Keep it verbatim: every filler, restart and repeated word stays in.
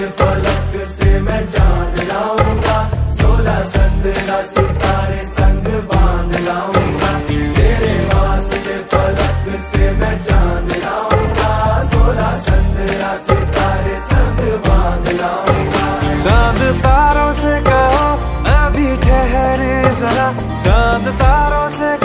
के फलक से मैं चांद लाऊंगा, सोलह संद्रा सितारे संग बांध लाऊंगा। तेरे वास्ते फलक से मैं चांद लाऊंगा, सोलह संद्रा सितारे संग बांध लाऊंगा। चांद तारों से कहो अभी ठहरे जरा, चांद तारों से